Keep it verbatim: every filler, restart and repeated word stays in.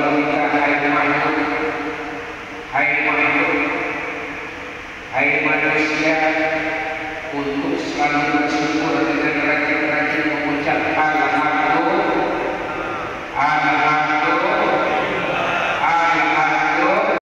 kepada kita, hai makhluk, hai makhluk, hai manusia, untuk selalu bersyukur dengan rezeki